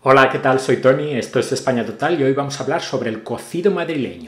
Hola, ¿qué tal? Soy Tony, esto es España Total y hoy vamos a hablar sobre el cocido madrileño.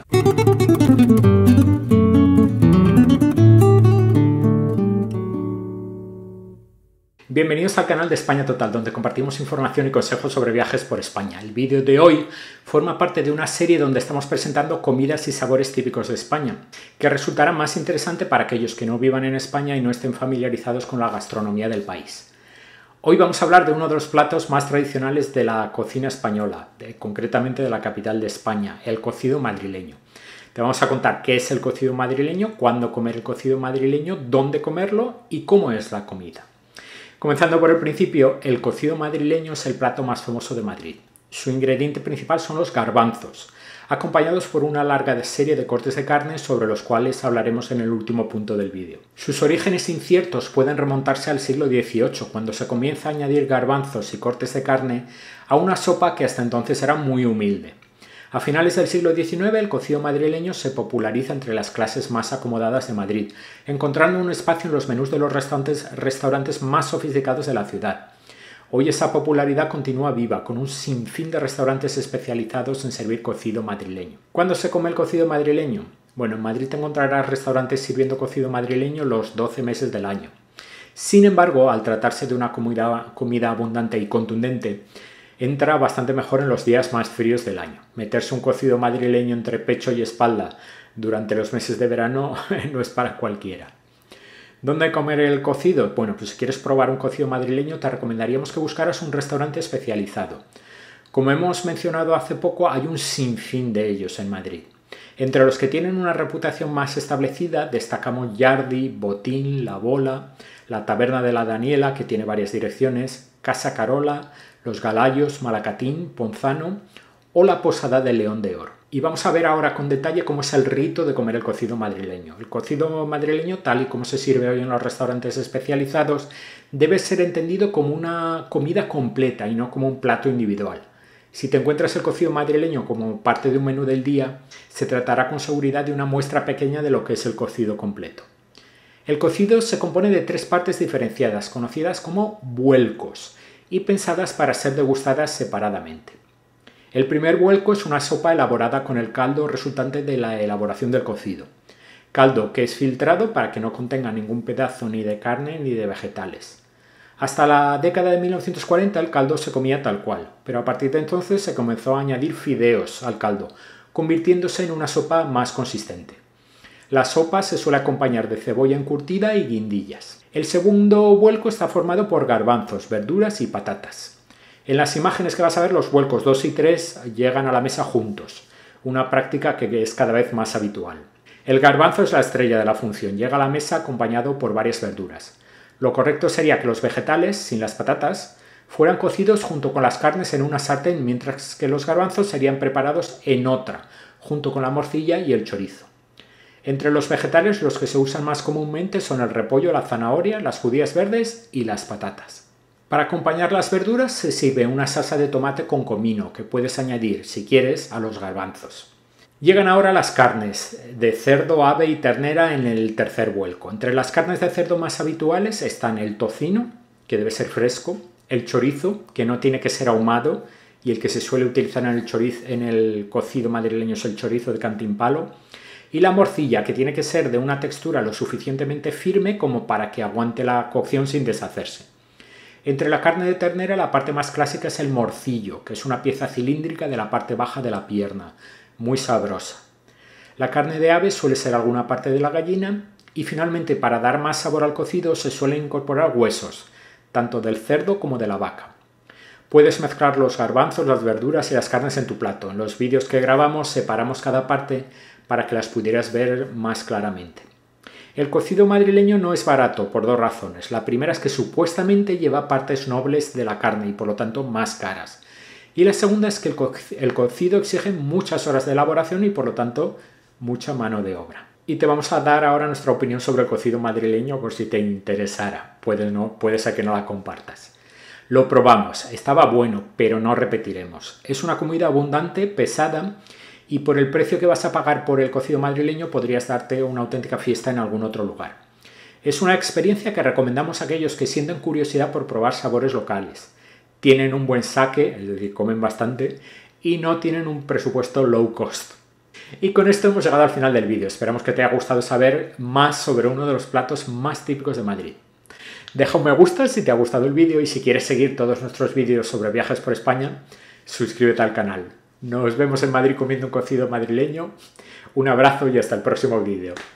Bienvenidos al canal de España Total, donde compartimos información y consejos sobre viajes por España. El vídeo de hoy forma parte de una serie donde estamos presentando comidas y sabores típicos de España, que resultará más interesante para aquellos que no vivan en España y no estén familiarizados con la gastronomía del país. Hoy vamos a hablar de uno de los platos más tradicionales de la cocina española, concretamente de la capital de España, el cocido madrileño. Te vamos a contar qué es el cocido madrileño, cuándo comer el cocido madrileño, dónde comerlo y cómo es la comida. Comenzando por el principio, el cocido madrileño es el plato más famoso de Madrid. Su ingrediente principal son los garbanzos, acompañados por una larga serie de cortes de carne sobre los cuales hablaremos en el último punto del vídeo. Sus orígenes inciertos pueden remontarse al siglo XVIII, cuando se comienza a añadir garbanzos y cortes de carne a una sopa que hasta entonces era muy humilde. A finales del siglo XIX, el cocido madrileño se populariza entre las clases más acomodadas de Madrid, encontrando un espacio en los menús de los restaurantes más sofisticados de la ciudad. Hoy esa popularidad continúa viva, con un sinfín de restaurantes especializados en servir cocido madrileño. ¿Cuándo se come el cocido madrileño? Bueno, en Madrid te encontrarás restaurantes sirviendo cocido madrileño los 12 meses del año. Sin embargo, al tratarse de una comida abundante y contundente, entra bastante mejor en los días más fríos del año. Meterse un cocido madrileño entre pecho y espalda durante los meses de verano no es para cualquiera. ¿Dónde comer el cocido? Bueno, pues si quieres probar un cocido madrileño te recomendaríamos que buscaras un restaurante especializado. Como hemos mencionado hace poco, hay un sinfín de ellos en Madrid. Entre los que tienen una reputación más establecida destacamos Yardi, Botín, La Bola, la Taberna de la Daniela, que tiene varias direcciones, Casa Carola, Los Galayos, Malacatín, Ponzano o la Posada del León de Oro. Y vamos a ver ahora con detalle cómo es el rito de comer el cocido madrileño. El cocido madrileño, tal y como se sirve hoy en los restaurantes especializados, debe ser entendido como una comida completa y no como un plato individual. Si te encuentras el cocido madrileño como parte de un menú del día, se tratará con seguridad de una muestra pequeña de lo que es el cocido completo. El cocido se compone de tres partes diferenciadas, conocidas como vuelcos, y pensadas para ser degustadas separadamente. El primer vuelco es una sopa elaborada con el caldo resultante de la elaboración del cocido. Caldo que es filtrado para que no contenga ningún pedazo ni de carne ni de vegetales. Hasta la década de 1940 el caldo se comía tal cual, pero a partir de entonces se comenzó a añadir fideos al caldo, convirtiéndose en una sopa más consistente. La sopa se suele acompañar de cebolla encurtida y guindillas. El segundo vuelco está formado por garbanzos, verduras y patatas. En las imágenes que vas a ver, los vuelcos 2 y 3 llegan a la mesa juntos, una práctica que es cada vez más habitual. El garbanzo es la estrella de la función, llega a la mesa acompañado por varias verduras. Lo correcto sería que los vegetales, sin las patatas, fueran cocidos junto con las carnes en una sartén, mientras que los garbanzos serían preparados en otra, junto con la morcilla y el chorizo. Entre los vegetales, los que se usan más comúnmente son el repollo, la zanahoria, las judías verdes y las patatas. Para acompañar las verduras se sirve una salsa de tomate con comino que puedes añadir, si quieres, a los garbanzos. Llegan ahora las carnes de cerdo, ave y ternera en el tercer vuelco. Entre las carnes de cerdo más habituales están el tocino, que debe ser fresco, el chorizo, que no tiene que ser ahumado, y el que se suele utilizar en el cocido madrileño es el chorizo de Cantimpalo, y la morcilla, que tiene que ser de una textura lo suficientemente firme como para que aguante la cocción sin deshacerse. Entre la carne de ternera, la parte más clásica es el morcillo, que es una pieza cilíndrica de la parte baja de la pierna, muy sabrosa. La carne de ave suele ser alguna parte de la gallina y finalmente, para dar más sabor al cocido, se suelen incorporar huesos, tanto del cerdo como de la vaca. Puedes mezclar los garbanzos, las verduras y las carnes en tu plato. En los vídeos que grabamos separamos cada parte para que las pudieras ver más claramente. El cocido madrileño no es barato por dos razones. La primera es que supuestamente lleva partes nobles de la carne y por lo tanto más caras. Y la segunda es que el cocido exige muchas horas de elaboración y por lo tanto mucha mano de obra. Y te vamos a dar ahora nuestra opinión sobre el cocido madrileño por si te interesara. Puede ser que no la compartas. Lo probamos, estaba bueno, pero no repetiremos. Es una comida abundante, pesada, y por el precio que vas a pagar por el cocido madrileño podrías darte una auténtica fiesta en algún otro lugar. Es una experiencia que recomendamos a aquellos que sienten curiosidad por probar sabores locales. tienen un buen saque, es decir, comen bastante, y no tienen un presupuesto low cost. Y con esto hemos llegado al final del vídeo. Esperamos que te haya gustado saber más sobre uno de los platos más típicos de Madrid. Deja un me gusta si te ha gustado el vídeo y si quieres seguir todos nuestros vídeos sobre viajes por España, suscríbete al canal. Nos vemos en Madrid comiendo un cocido madrileño. Un abrazo y hasta el próximo vídeo.